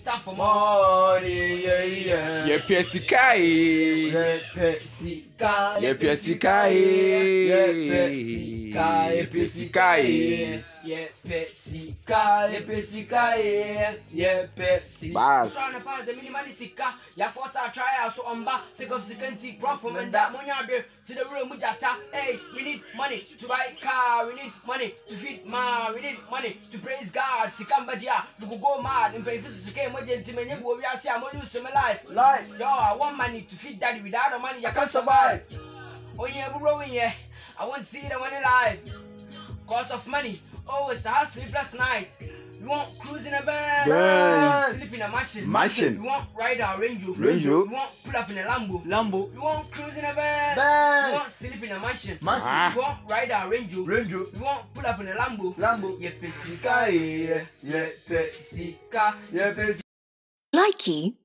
Stop for money, yeah. Ye pesika e. Ye pesika. Ye pesika e. Ye pesika. Ye pesika. Ye pesika. Ye pesika. Bas. Trying to pass the minimal sika. Ya force our trial so on back. Sick of sick and tea. Brought from and that money out there to the room with jata. Hey, we need money to buy car. We need money to feed ma. We need money to praise God. Sikambadia, you could go mad and pay for the game. What did you mean? We are saying I'm gonna lose my life. Yo, I want money to feed daddy. Without the money, I can't survive. Oh yeah, we're growing, yeah. I want to see the money live. Cause of money, oh, it's a house sleepless night. You want cruise in a van, sleep in a machine. You want ride a Range Rover. You want pull up in a Lambo. You want cruise in a van. You want sleep in a machine. You want ride a Range Rover. You want pull up in a Lambo. Ye pesika, ye pesika, ye pesika. Likey